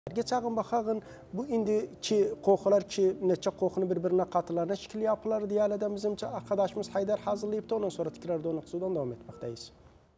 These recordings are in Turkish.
Geçen bakağın bu indiki qoxular ki neçe qoxunu birbirine katılarına şekil yapılar diyelim bizimce arkadaşımız Haydar hazırlayıp da ondan sonra tekrar donuksudan devam etmekteyiz.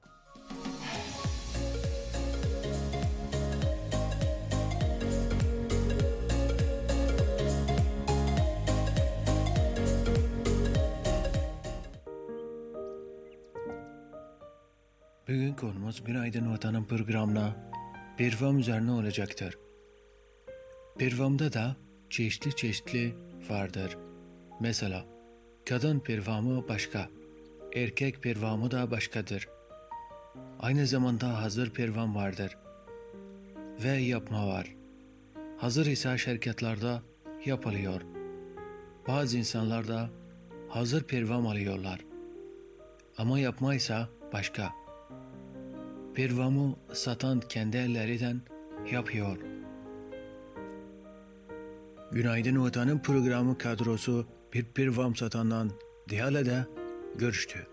Bugün konumuz Günaydın Vatan'ın programına pervam üzerine olacaktır. Pervamda da çeşitli vardır. Mesela kadın pervamı başka, erkek pervamı da başkadır. Aynı zamanda hazır pervam vardır ve yapma var. Hazır ise şirketlerde yapılıyor. Bazı insanlar da hazır pervam alıyorlar. Ama yapma ise başka. Pervamı satan kendi ellerinden yapıyor. Günaydın Vatan'ın programı kadrosu bir pervam satandan Diyale'de görüştü.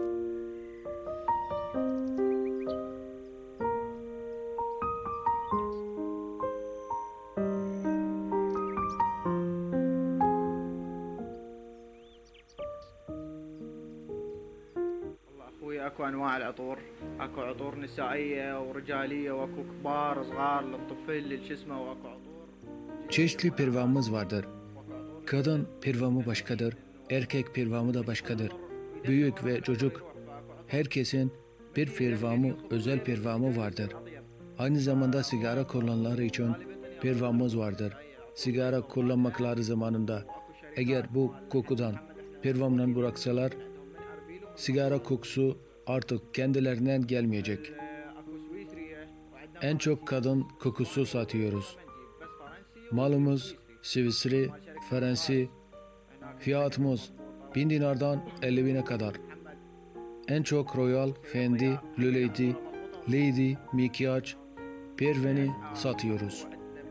اكو انواع العطور، اكو عطور نسائيه ورجاليه واكو كبار صغار للطفل للشسمه واكو عطور. Çeşitli pervamımız vardır. Kadın pervamı başkadır, erkek pervamı da başkadır. Büyük ve çocuk herkesin bir pervamı, özel pervamı vardır. Aynı zamanda sigara kullananları için pervamımız vardır. Sigara kullanmakları zamanında eğer bu kokudan pervamdan bıraksalar sigara kokusu artık kendilerinden gelmeyecek. En çok kadın kokusu satıyoruz. Malımız Sivistri, Fransi, fiyatımız 1000 dinardan 50 bine kadar. En çok Royal, Fendi, Luleydi, Lady, Mikyaj, Perveni satıyoruz.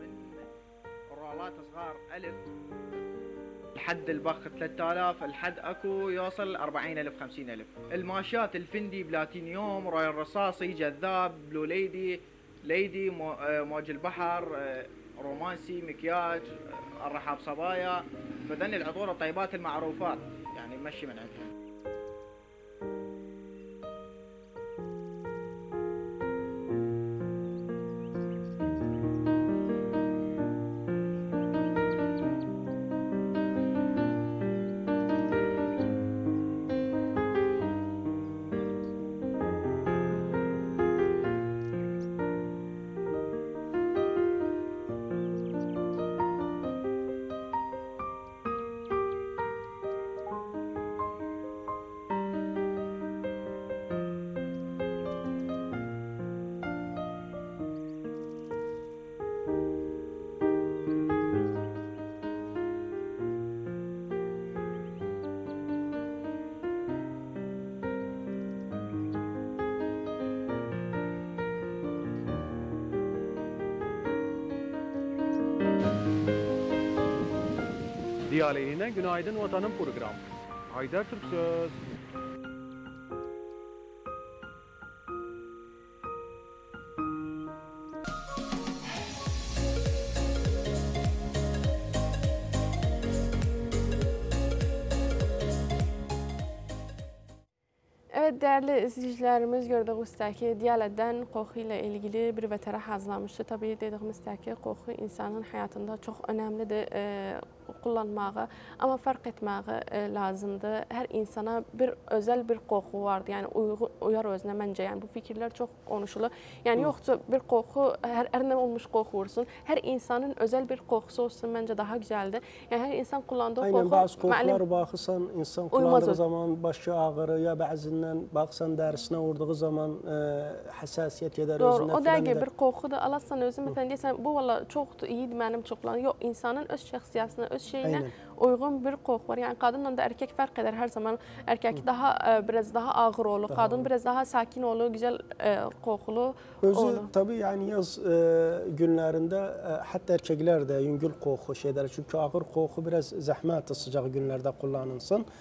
الحد البخ 3000 الحد اكو يوصل 40000 50000 الماشات الفندي بلاتينيوم رويال رصاصي جذاب بلو ليدي موج البحر رومانسي مكياج الرحاب صبايا فذن العطور الطيبات المعروفات يعني مشي من عندها. Diyaleğine Günaydın Vatan'ın programı. Haydar Türksöz. Evet, değerli izleyicilerimiz, gördüğümüz ki Diyale'den koku ile ilgili bir veteriner hazırlamıştı. Tabii dediğimiz ki koku insanın hayatında çok önemlidir kullanmağı ama fark etmeyi lazımdır. Her insana bir özel bir koku vardı. Yani uyar özüne bence. Yani bu fikirler çok konuşulur. Yani yoksa bir koku her ne olmuş koku olsun. Her insanın özel bir kokusu olsun bence daha güzeldir. Yani her insan kullandığı koku. Aynen bazı kokular bakırsan insan kullandığı zaman başı ağrı ya bazen baksan derisine vurduğu zaman hassasiyet eder özüne. Doğru, o da bir koku da alassan özü mesela deyirsən bu valla çok iyiydi benim çok kullanıyorum. Yok, insanın öz şəxsiyyətinə, öz şeyine uygun bir koku var. Yani kadınla da erkek fark eder her zaman. Erkek daha biraz daha ağır olur. Kadın biraz daha sakin olur, güzel kokulu özü olur. Tabii yani yaz günlerinde hatta erkekler de yüngül koku şeyler. Çünkü ağır koku biraz zahmetli sıcak günlerde kullanılsın.